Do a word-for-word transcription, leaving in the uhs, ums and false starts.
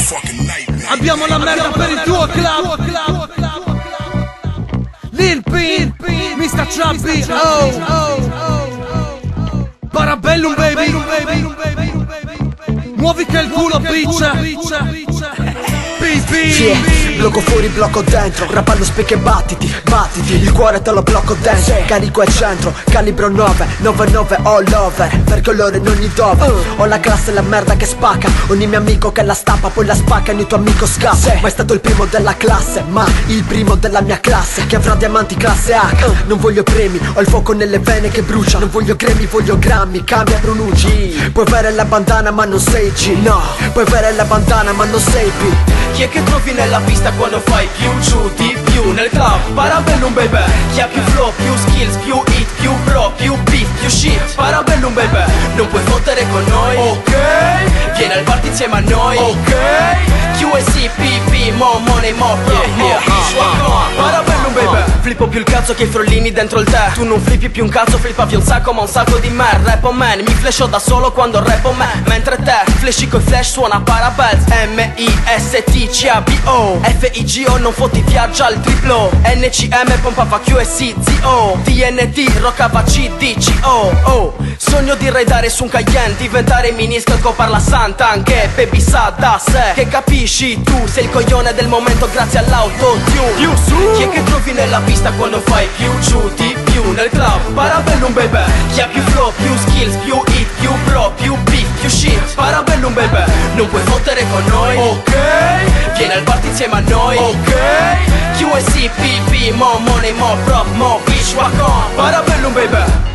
Abbiamo la merda per il tuo club. Lil Pin, mister Chubby, oh, oh, oh. Parabellum baby, muovi che il culo bitch. Yeah. Blocco fuori, blocco dentro, rap allo speak e battiti, battiti, il cuore te lo blocco dentro, carico al centro, calibro nove, nove nove all over, per colore in ogni dove, ho la classe e la merda che spacca, ogni mio amico che la stampa poi la spacca, ogni tuo amico scappa, ma è stato il primo della classe, ma il primo della mia classe, che avrà diamanti classe H, non voglio premi, ho il fuoco nelle vene che brucia, non voglio cremi, voglio grammi, cambia pronunci, puoi avere la bandana ma non sei G, no, puoi avere la bandana ma non sei B. Chi è che trovi nella pista quando fai più giù di più nel club? Parabellum baby. Chi ha più flow, più skills, più hit, più bro, più beef, più shit. Parabellum baby. Non puoi fottere con noi, ok? Vieni al party insieme a noi, ok? Q S C, P P, mo money, mo pro, mo bitch. Parabellum baby. Flippo più il cazzo che i frollini dentro il tè. Tu non flippi più un cazzo, flippavi un sacco ma un sacco di me. Rappo man, mi flasho da solo quando rappo man. Mentre te flashy coi flash suona Parabells. M I S T C A B O F I G O non fotti viaggia al triplo. N C M pompava Q S C Z O T N T roccava C D C O Oh, sogno di raidare su un Cayenne, diventare miniscalco parla santa. Anche baby sa da sé che capisci tu sei il coglione del momento grazie all'autotune. Più su. Chi è che trovi nella pista quando fai più giù di più nel club? Parabellum baby. Chi ha più flow, più skills, più hit, più bro, più beef, più shit. Parabellum baby. Non puoi fottere con noi, ok? Vieni al party insieme a noi, ok? Q S C, P P, mo money, mo prop, mo bitch, walk on. Parabellum baby.